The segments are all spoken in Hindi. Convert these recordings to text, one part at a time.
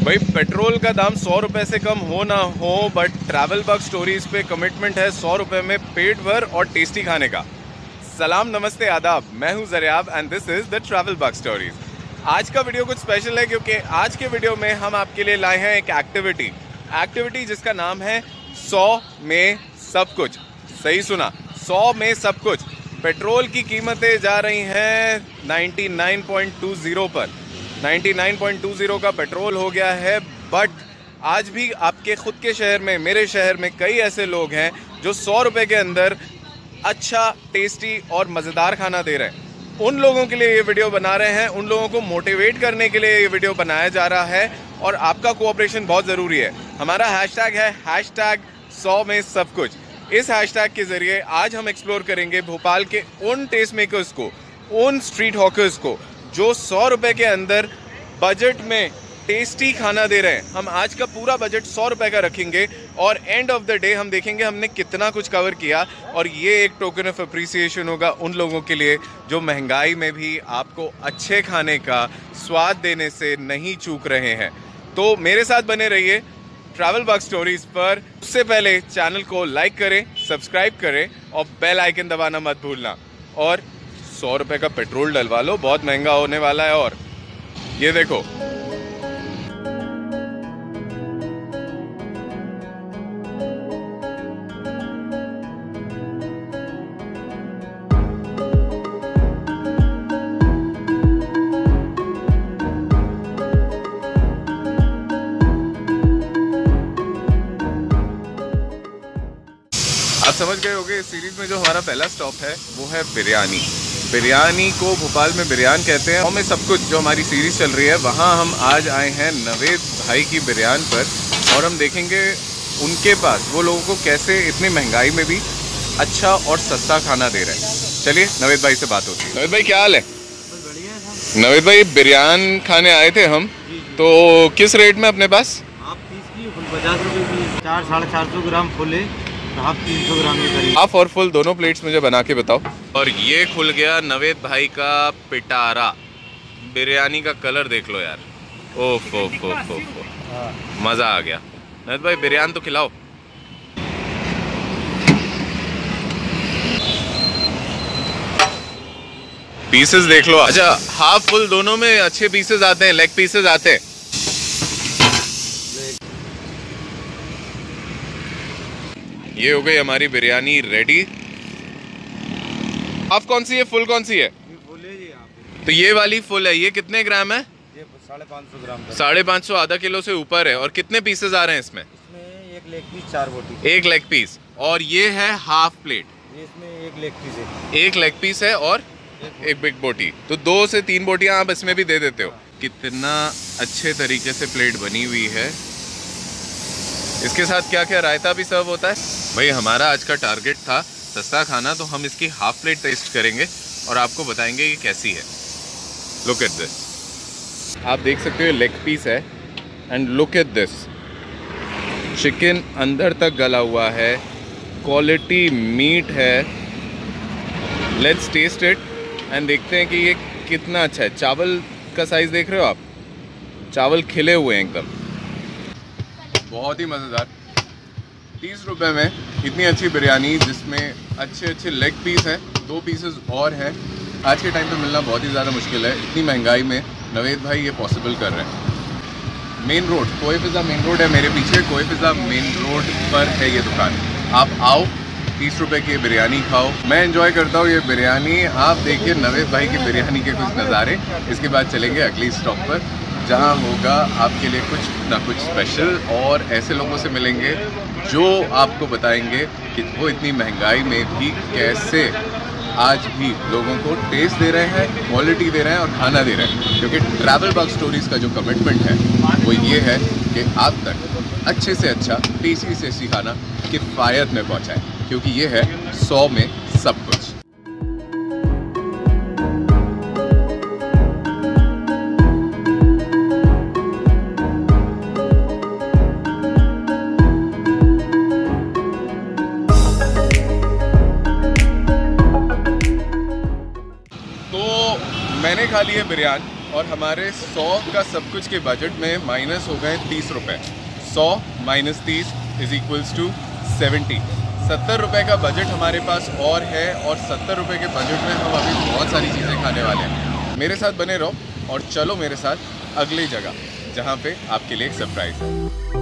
भाई पेट्रोल का दाम 100 रुपए से कम हो ना हो, बट ट्रैवल बग स्टोरीज पे कमिटमेंट है 100 रुपए में पेट भर और टेस्टी खाने का। सलाम नमस्ते आदाब, मैं हूं Zariyab and this is the travel bug stories. आज का वीडियो कुछ स्पेशल है क्योंकि आज के वीडियो में हम आपके लिए लाए हैं एक एक्टिविटी जिसका नाम है 100 में सब कुछ। सही सुना, 100 में सब कुछ। पेट्रोल की कीमतें जा रही हैं 99.20 पर। 99.20 का पेट्रोल हो गया है, बट आज भी आपके खुद के शहर में, मेरे शहर में कई ऐसे लोग हैं जो 100 रुपए के अंदर अच्छा, टेस्टी और मज़ेदार खाना दे रहे हैं। उन लोगों के लिए ये वीडियो बना रहे हैं, उन लोगों को मोटिवेट करने के लिए ये वीडियो बनाया जा रहा है और आपका कोऑपरेशन बहुत ज़रूरी है। हमारा हैशटैग है #100 में सब कुछ। इस हैशटैग के ज़रिए आज हम एक्सप्लोर करेंगे भोपाल के उन टेस्ट मेकर्स को, उन स्ट्रीट हॉकर्स को जो 100 रुपए के अंदर बजट में टेस्टी खाना दे रहे हैं। हम आज का पूरा बजट 100 रुपए का रखेंगे और एंड ऑफ द डे हम देखेंगे हमने कितना कुछ कवर किया, और ये एक टोकन ऑफ अप्रिसिएशन होगा उन लोगों के लिए जो महंगाई में भी आपको अच्छे खाने का स्वाद देने से नहीं चूक रहे हैं। तो मेरे साथ बने रहिए ट्रैवल बग स्टोरीज पर। उससे पहले चैनल को लाइक करें, सब्सक्राइब करें और बेल आइकन दबाना मत भूलना। और 100 रुपए का पेट्रोल डलवा लो, बहुत महंगा होने वाला है। और ये देखो, आप समझ गए होंगे इस सीरीज में जो हमारा पहला स्टॉप है वो है बिरयानी। बिरयानी को भोपाल में बिरयान कहते हैं। में सब कुछ जो हमारी सीरीज चल रही है, वहाँ हम आज आए हैं नवेद भाई की बिरयान पर और हम देखेंगे उनके पास वो लोगों को कैसे इतनी महंगाई में भी अच्छा और सस्ता खाना दे रहे हैं। चलिए नवेद भाई से बात होती है। नवेद भाई क्या हाल है? नवेद भाई बिरयान खाने आए थे हम, तो किस रेट में अपने पास? आप 30 की फुल 50 रुपये की, 400-450 ग्राम फुल है, आप 300 ग्राम के करीब। हाफ और फुल दोनों प्लेट्स मुझे बना के बताओ। और ये खुल गया नवेद भाई का पिटारा। बिरयानी का कलर देख लो यार, ओफ ओफ ओफ ओफ, मज़ा आ गया। नवेद भाई बिरयानी तो खिलाओ। पीसेस देख लो। अच्छा, हाफ फुल दोनों में अच्छे पीसेस आते हैं, लेग पीसेस आते हैं। ये हो गई हमारी बिरयानी रेडी। हाफ कौन सी है, फुल कौन सी है? फुल है जी। आप तो ये वाली फुल है। ये कितने ग्राम है? ये 550 ग्राम का। 550, आधा किलो से ऊपर है। और कितने पीसेस आ रहे हैं इसमें? इसमें एक लेग पीस, 4 बोटी। एक लेग पीस। और ये है हाफ प्लेट। ये इसमें एक लेग पीस है। एक लेग पीस है और एक बिग बोटी। तो 2 से 3 बोटियां आप इसमें भी दे देते हो। कितना अच्छे तरीके से प्लेट बनी हुई है। इसके साथ क्या क्या रायता भी सर्व होता है। भाई हमारा आज का टारगेट था सस्ता खाना, तो हम इसकी हाफ प्लेट टेस्ट करेंगे और आपको बताएंगे कि कैसी है। लुक एट दिस, आप देख सकते हो लेग पीस है and look at this, chicken अंदर तक गला हुआ है, क्वालिटी मीट है। लेट्स टेस्ट इट एंड देखते हैं कि ये कितना अच्छा है। चावल का साइज़ देख रहे हो आप, चावल खिले हुए हैं एकदम, बहुत ही मज़ेदार। 30 रुपए में इतनी अच्छी बिरयानी जिसमें अच्छे अच्छे लेग पीस हैं, 2 पीसेस और हैं। आज के टाइम पे मिलना बहुत ही ज़्यादा मुश्किल है। इतनी महंगाई में नवेद भाई ये पॉसिबल कर रहे हैं। मेन रोड, कोई पिज़्ज़ा मेन रोड है मेरे पीछे, कोई पिज़्ज़ा मेन रोड पर है ये दुकान। आप आओ, 30 रुपए की बिरयानी खाओ। मैं एंजॉय करता हूँ ये बिरयानी। आप देखिए नवेद भाई की बिरयानी के कुछ नज़ारे। इसके बाद चलेंगे अगली स्टॉप पर, जहाँ होगा आपके लिए कुछ ना कुछ स्पेशल, और ऐसे लोगों से मिलेंगे जो आपको बताएंगे कि वो इतनी महंगाई में भी कैसे आज भी लोगों को टेस्ट दे रहे हैं, क्वालिटी दे रहे हैं और खाना दे रहे हैं। क्योंकि ट्रैवल बग स्टोरीज़ का जो कमिटमेंट है वो ये है कि आप तक अच्छे से अच्छा, टेस्टी से टेस्टी खाना किफ़ायत में पहुँचाएँ, क्योंकि ये है 100 में सब कुछ। मैंने खा ली है बिरयानी और हमारे 100 का सब कुछ के बजट में माइनस हो गए 30 रुपये। 100 माइनस 30 इज इक्वल्स टू 70। 70 रुपये का बजट हमारे पास और है, और 70 रुपये के बजट में हम अभी बहुत सारी चीज़ें खाने वाले हैं। मेरे साथ बने रहो और चलो मेरे साथ अगली जगह, जहाँ पे आपके लिए एक सरप्राइज है।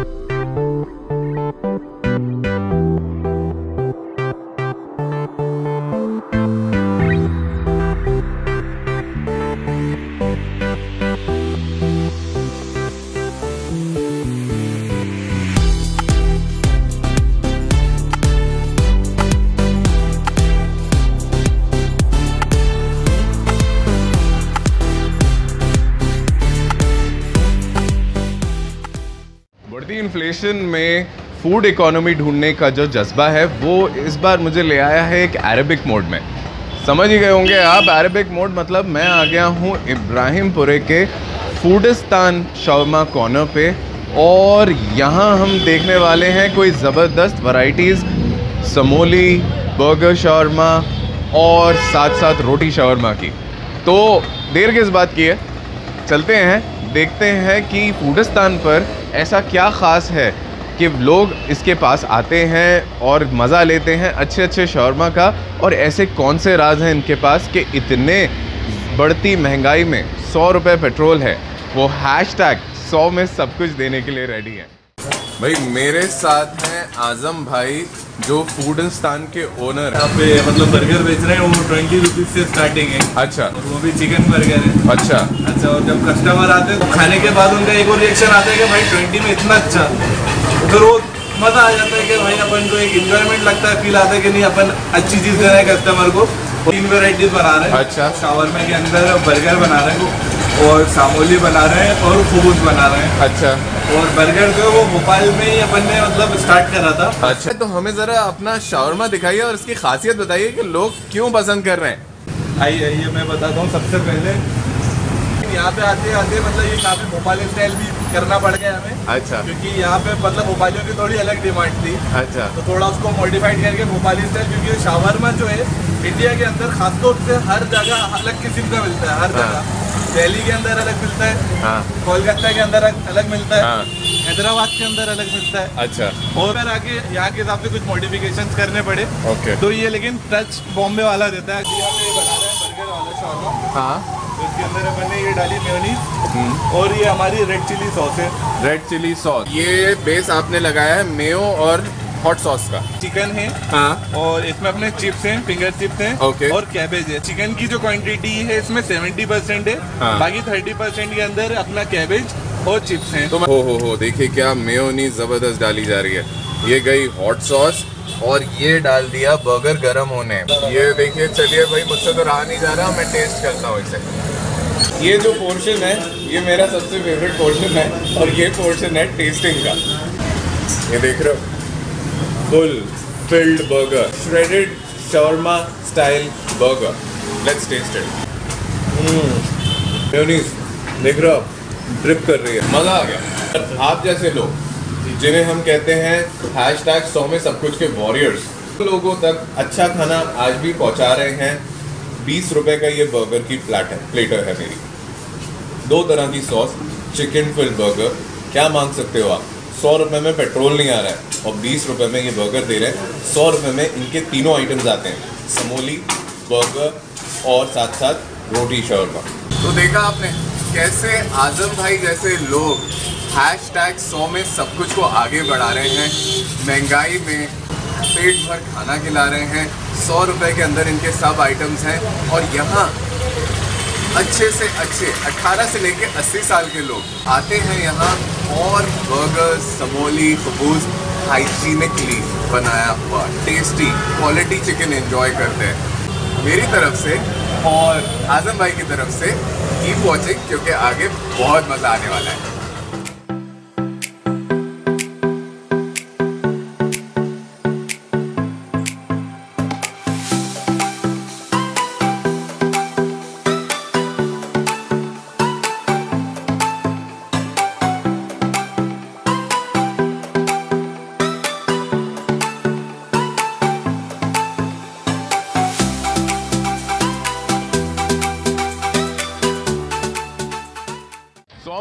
बढ़ती इन्फ्लेशन में फूड इकोनॉमी ढूंढने का जो जज्बा है वो इस बार मुझे ले आया है एक अरेबिक मोड में। समझ ही गए होंगे आप, अरेबिक मोड मतलब मैं आ गया हूँ इब्राहिमपुरे के फूडिस्तान शवरमा कॉर्नर पे, और यहाँ हम देखने वाले हैं कोई ज़बरदस्त वैराइटीज़, समोली, बर्गर शवरमा और साथ साथ रोटी शवरमा की। तो देर किस बात की है, चलते हैं देखते हैं कि फूडिस्तान पर ऐसा क्या ख़ास है कि लोग इसके पास आते हैं और मज़ा लेते हैं अच्छे अच्छे शवरमा का, और ऐसे कौन से राज हैं इनके पास कि इतने बढ़ती महंगाई में 100 रुपये पेट्रोल है, वो हैशटैग 100 में सब कुछ देने के लिए रेडी है। भाई मेरे साथ हैं आज़म भाई जो फूडिस्तान के ओनर यहाँ पे मतलब बर्गर बेच रहे हैं, वो 20 रुपीज से स्टार्टिंग है। अच्छा, और वो भी चिकन बर्गर है। अच्छा अच्छा, और जब कस्टमर आते हैं तो खाने के बाद उनका एक और रिएक्शन आता है कि भाई 20 में इतना अच्छा, तो फिर वो मज़ा आ जाता है कि भाई अपन को एक इंजॉयमेंट लगता है, फील आता है कि नहीं अपन अच्छी चीज़ दे रहे हैं कस्टमर को। 3 वेराइटीज बना रहे हैं। अच्छा, शावरमा के अंदर बर्गर बना रहे हैं और सामोली बना रहे हैं और खुबूस बना रहे हैं। अच्छा, और बर्गर जो है वो भोपाल में ही अपन ने मतलब स्टार्ट करा था। अच्छा, तो हमें ज़रा अपना शावरमा दिखाइए और इसकी खासियत बताइए कि लोग क्यों पसंद कर रहे हैं। आइए आइए मैं बताता हूँ। सबसे पहले यहाँ पे आते आते मतलब ये काफ़ी भोपाली स्टाइल भी करना पड़ गया हमें। अच्छा, क्योंकि यहाँ पे मतलब भोपालियों की थोड़ी अलग डिमांड थी। अच्छा, तो थोड़ा उसको मॉडिफाइड करके भोपाली स्टाइल, क्योंकि शावरमा जो है इंडिया के अंदर खासतौर से हर जगह अलग किस्म का मिलता है। हर जगह दिल्ली के अंदर अलग मिलता है, हाँ, कोलकाता के अंदर अलग मिलता है, हाँ, हैदराबाद के अंदर अलग मिलता है। अच्छा, और फिर आगे यहाँ के हिसाब से कुछ मॉडिफिकेशंस करने पड़े। ओके, तो ये लेकिन टच बॉम्बे वाला देता है। यहाँ पे बना रहे हैं बर्गर वाला शावरमा। हाँ, तो इसके अंदर अपन ने ये डाली मेयोनीज, और ये हमारी रेड चिली सॉस है। रेड चिली सॉस, ये बेस आपने लगाया है मेयो और हॉट सॉस का। चिकन है, हाँ, और इसमें अपने चिप्स हैं, फिंगर चिप्स हैं, ओके, और कैबेज है। चिकन की जो क्वांटिटी है इसमें 70% है, हाँ, बाकी 30% के अंदर अपना कैबेज और चिप्स हैं। तो हो देखिए क्या मेयोनीज जबरदस्त डाली जा रही है। ये गई हॉट सॉस और ये डाल दिया बर्गर गरम होने। ये देखिए, चलिए भाई मुझसे तो रहा नहीं जा रहा, मैं टेस्ट करता हूँ इसे। ये जो पोर्शन है ये मेरा सबसे फेवरेट पोर्शन है, और ये पोर्शन है टेस्टिंग का। ये देख रहे हो, full filled burger, shredded shawarma style burger. Let's taste it. Mayonnaise देख रहे हो, ड्रिप कर रही है, मज़ा आ गया। आप जैसे लोग जिन्हें हम कहते हैं हैशटैग 100 में सब कुछ के वॉरियर्स, लोगों तक अच्छा खाना आज भी पहुंचा रहे हैं। 20 रुपए का ये बर्गर की प्लेटर है मेरी, 2 तरह की सॉस, चिकन फिल बर्गर। क्या मांग सकते हो आप? 100 रुपये में पेट्रोल नहीं आ रहा है और 20 रुपये में ये बर्गर दे रहे हैं। 100 रुपये में इनके तीनों आइटम्स आते हैं, समोली, बर्गर और साथ साथ रोटी शवरमा। तो देखा आपने कैसे आज़म भाई जैसे लोग हैशटैग 100 में सब कुछ को आगे बढ़ा रहे हैं, महंगाई में पेट भर खाना खिला रहे हैं। 100 रुपये के अंदर इनके सब आइटम्स हैं, और यहाँ अच्छे से अच्छे 18 से लेके 80 साल के लोग आते हैं यहाँ, और बर्गर, समोली, खबूज हाइजीनिकली बनाया हुआ टेस्टी क्वालिटी चिकन एंजॉय करते हैं। मेरी तरफ से और आज़म भाई की तरफ से कीप वॉचिंग, क्योंकि आगे बहुत मज़ा आने वाला है।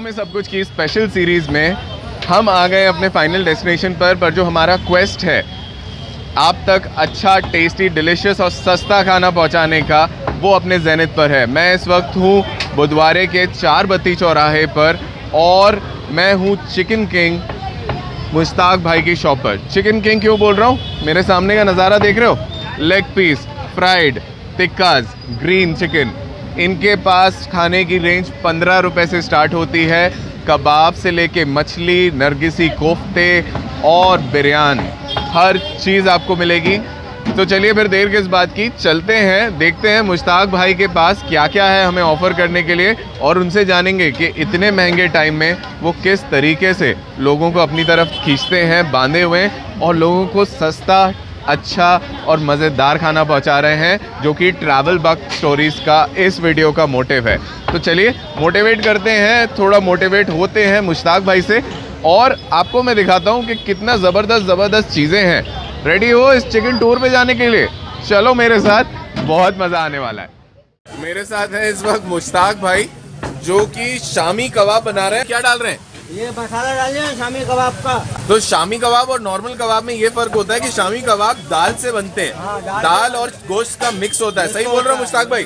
में सब कुछ की स्पेशल सीरीज में हम आ गए अपने फाइनल डेस्टिनेशन पर जो हमारा क्वेस्ट है आप तक अच्छा, टेस्टी, डिलीशियस और सस्ता खाना पहुंचाने का, वो अपने ज़ेनिथ पर है। मैं इस वक्त हूं बुधवारे के 4 बत्ती चौराहे पर और मैं हूं चिकन किंग मुश्ताक भाई की शॉप पर। चिकन किंग क्यों बोल रहा हूं? मेरे सामने का नज़ारा देख रहे हो, leg piece, fried, tikkas, green chicken. इनके पास खाने की रेंज 15 रुपए से स्टार्ट होती है। कबाब से लेके मछली, नरगिसी कोफ्ते और बिरयान, हर चीज़ आपको मिलेगी। तो चलिए फिर देर किस बात की, चलते हैं, देखते हैं मुश्ताक भाई के पास क्या क्या है हमें ऑफ़र करने के लिए और उनसे जानेंगे कि इतने महंगे टाइम में वो किस तरीके से लोगों को अपनी तरफ खींचते हैं बांधे हुए और लोगों को सस्ता, अच्छा और मज़ेदार खाना पहुंचा रहे हैं, जो कि ट्रैवल बक स्टोरीज़ का इस वीडियो का मोटिव है। तो चलिए मोटिवेट करते हैं, थोड़ा मोटिवेट होते हैं मुश्ताक भाई से और आपको मैं दिखाता हूं कि कितना ज़बरदस्त चीज़ें हैं। रेडी हो इस चिकन टूर पे जाने के लिए? चलो मेरे साथ, बहुत मज़ा आने वाला है। मेरे साथ है इस वक्त मुश्ताक भाई जो कि शामी कबाब बना रहे हैं। क्या डाल रहे हैं? ये मसाला डाल दिया शामी कबाब का। तो शामी कबाब और नॉर्मल कबाब में ये फर्क होता है कि शामी कबाब दाल से बनते हैं। हाँ, दाल और गोश्त का मिक्स होता है। सही बोल रहा हूँ मुश्ताक भाई?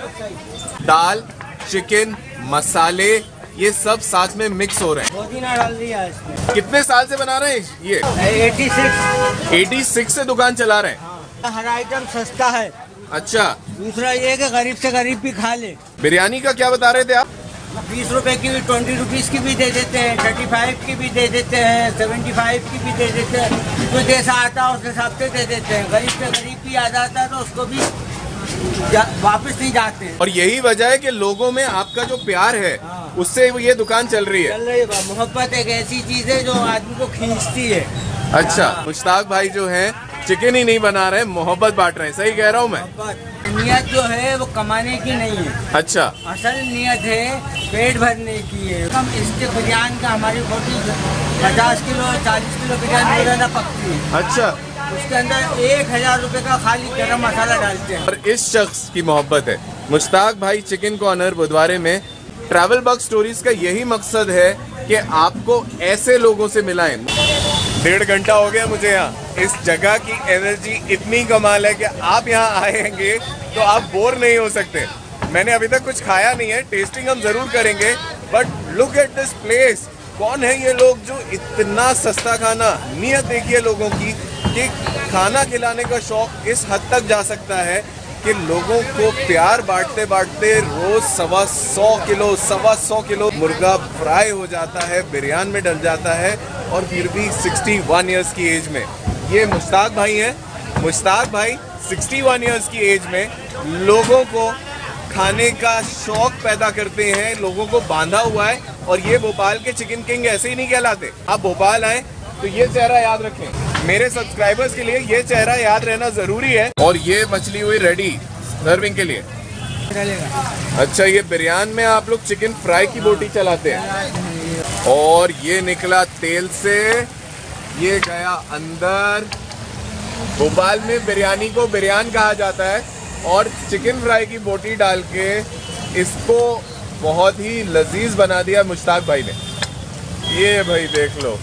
दाल, चिकन, मसाले, ये सब साथ में मिक्स हो रहे हैं। पुदीना डाल दिया इसमें। कितने साल से बना रहे हैं ये? 86 से दुकान चला रहे हैं। हर आइटम सस्ता है। अच्छा, दूसरा ये कि गरीब से गरीब भी खा ले। बिरयानी का क्या बता रहे थे आप? 20 रुपए की भी, 20 रुपीज़ की भी दे देते हैं, 35 की भी दे देते हैं, 75 की भी दे देते हैं। जो जैसा आता है उस हिसाब से दे देते हैं। गरीब से गरीब भी आ जाता है तो उसको भी वापस नहीं जाते हैं। और यही वजह है कि लोगों में आपका जो प्यार है हाँ। उससे ये दुकान चल रही है। चल रही है। मोहब्बत एक ऐसी चीज है जो आदमी को खींचती है। अच्छा, मुश्ताक भाई जो है चिकन ही नहीं बना रहे, मोहब्बत बांट रहे हैं। सही कह रहा हूँ मैं? नियत जो है वो कमाने की नहीं है। अच्छा, असल नियत है पेट भरने की है। हम इसके बिरयानी का हमारी होटल 50 किलो 40 किलो बिरयानी रोजाना पकती है। अच्छा। उसके अंदर 1000 रुपए का खाली गरम मसाला डालते हैं। और इस शख्स की मोहब्बत है। मुश्ताक भाई चिकन कॉर्नर बुधवारे में ट्रैवल बक स्टोरीज का यही मकसद है कि आपको ऐसे लोगों से मिलाएं। 1.5 घंटा हो गया मुझे यहाँ। इस जगह की एनर्जी इतनी कमाल है कि आप यहाँ आएंगे तो आप बोर नहीं हो सकते। मैंने अभी तक कुछ खाया नहीं है, टेस्टिंग हम जरूर करेंगे, but look at this place. कौन है ये लोग जो इतना सस्ता खाना, नियत देखिए लोगों की कि खाना खिलाने का शौक इस हद तक जा सकता है कि लोगों को प्यार बांटते बांटते रोज 125 किलो मुर्गा फ्राई हो जाता है, बिरयानी में डल जाता है और फिर भी 61 ईयर्स की एज में। ये मुश्ताक भाई हैं। मुश्ताक भाई 61 ईयर्स की एज में लोगों को खाने का शौक पैदा करते हैं, लोगों को बांधा हुआ है। और ये भोपाल के चिकन किंग ऐसे ही नहीं कहलाते। आप भोपाल आए तो ये चेहरा याद रखें। मेरे सब्सक्राइबर्स के लिए ये चेहरा याद रहना जरूरी है। और ये मछली हुई रेडी सर्विंग के लिए। अच्छा, ये बिरयानी में आप लोग चिकन फ्राई की बोटी चलाते हैं और ये निकला तेल से, ये गया अंदर। भोपाल में बिरयानी को बिरयानी कहा जाता है और चिकन फ्राई की बोटी डाल के इसको बहुत ही लजीज बना दिया मुश्ताक भाई ने। ये भाई देख लो,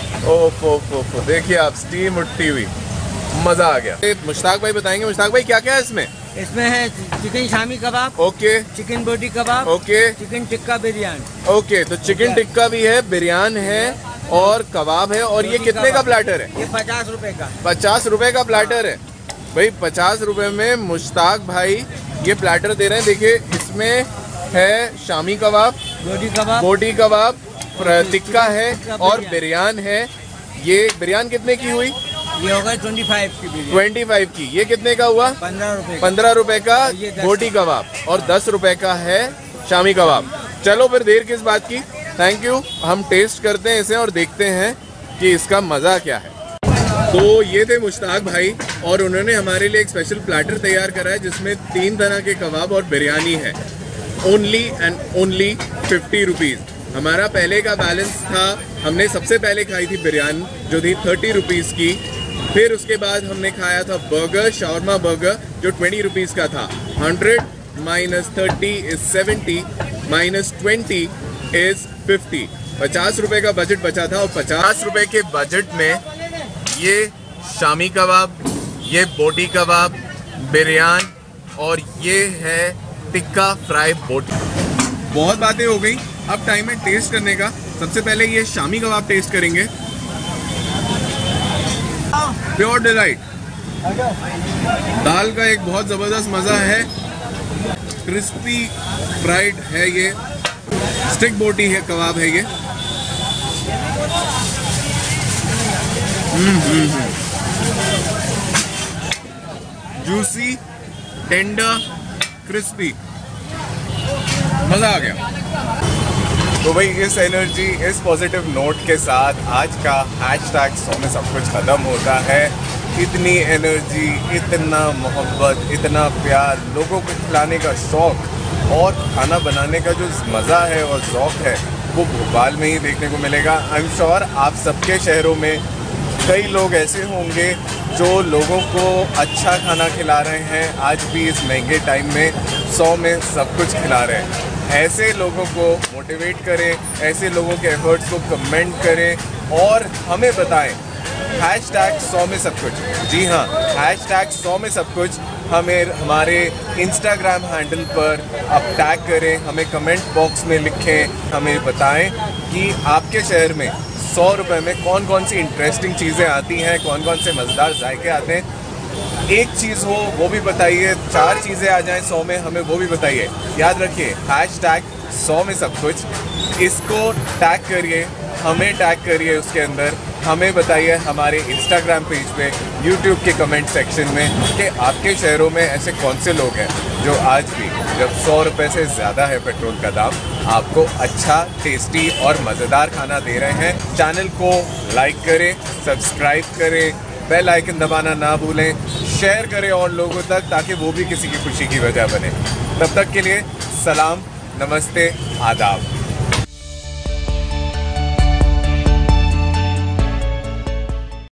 ओफ, देखिए आप, स्टीम उठती हुई, मजा आ गया। मुश्ताक भाई बताएंगे। मुश्ताक भाई क्या क्या है इसमें? इसमें है chicken shami kebab, okay, chicken boti kebab, okay, chicken tikka biryani. Okay, तो चिकन टिक्का भी है, बिरयानी है और कबाब है। और ये कितने का प्लेटर है? ये 50 रुपए का। 50 रुपए का प्लेटर है भाई। 50 रुपए में मुश्ताक भाई ये प्लेटर दे रहे हैं। देखिए इसमें है शामी कबाब, बोटी कबाब, टिक्का है और बिरयानी है। ये बिरयानी कितने की हुई? ये होगा 25 की। 25 की। ये कितने का हुआ? 15 रुपए का बोटी कबाब और 10 रुपए का है शामी कबाब। चलो फिर देर किस बात की, थैंक यू। हम टेस्ट करते हैं इसे और देखते हैं कि इसका मज़ा क्या है। तो ये थे मुश्ताक भाई और उन्होंने हमारे लिए एक स्पेशल प्लेटर तैयार करा है जिसमें 3 तरह के कबाब और बिरयानी है। Only and only 50 rupees. हमारा पहले का बैलेंस था, हमने सबसे पहले खाई थी बिरयानी जो थी 30 रुपीज़ की। फिर उसके बाद हमने खाया था बर्गर, शावरमा बर्गर, जो 20 रुपीज़ का था। 100 - 30 is 70 - 20 इज 50। 50 रुपए का बजट बचा था और 50 रुपए के बजट में ये शामी कबाब, ये बोटी कबाब, बिरयान और ये है टिक्का फ्राई बोटी। बहुत बातें हो गई, अब टाइम है टेस्ट करने का। सबसे पहले ये शामी कबाब टेस्ट करेंगे। प्योर डिलाइट, दाल का एक बहुत ज़बरदस्त मज़ा है, क्रिस्पी फ्राइड है ये, स्टिक बोटी है, कबाब है ये। जूसी, टेंडर, क्रिस्पी, मज़ा आ गया। तो भाई इस एनर्जी, इस पॉजिटिव नोट के साथ आज का हैशटैग 100 में सब कुछ ख़त्म होता है। इतनी एनर्जी, इतना मोहब्बत, इतना प्यार, लोगों को खिलाने का शौक़ और खाना बनाने का जो मज़ा है और ज़ौक़ है वो भोपाल में ही देखने को मिलेगा। आई एम श्योर आप सबके शहरों में कई लोग ऐसे होंगे जो लोगों को अच्छा खाना खिला रहे हैं, आज भी इस महंगे टाइम में 100 में सब कुछ खिला रहे हैं। ऐसे लोगों को मोटिवेट करें, ऐसे लोगों के एफर्ट्स को कमेंट करें और हमें बताएं हैशटैग 100 में सब कुछ। जी हाँ, हैशटैग 100 में सब कुछ हमें हमारे इंस्टाग्राम हैंडल पर आप टैग करें, हमें कमेंट बॉक्स में लिखें, हमें बताएं कि आपके शहर में 100 रुपये में कौन कौन सी इंटरेस्टिंग चीज़ें आती हैं, कौन कौन से मज़ेदार जायके आते हैं। एक चीज़ हो वो भी बताइए, 4 चीज़ें आ जाएं 100 में, हमें वो भी बताइए। याद रखिए हैशटैग 100 में सब कुछ, इसको टैग करिए, हमें टैग करिए उसके अंदर, हमें बताइए हमारे इंस्टाग्राम पेज पे, यूट्यूब के कमेंट सेक्शन में कि आपके शहरों में ऐसे कौन से लोग हैं जो आज भी जब 100 रुपये से ज़्यादा है पेट्रोल का दाम, आपको अच्छा, टेस्टी और मज़ेदार खाना दे रहे हैं। चैनल को लाइक करें, सब्सक्राइब करें, बेल आइकन दबाना ना भूलें, शेयर करें और लोगों तक ताकि वो भी किसी की खुशी की वजह बने। तब तक के लिए सलाम, नमस्ते, आदाब।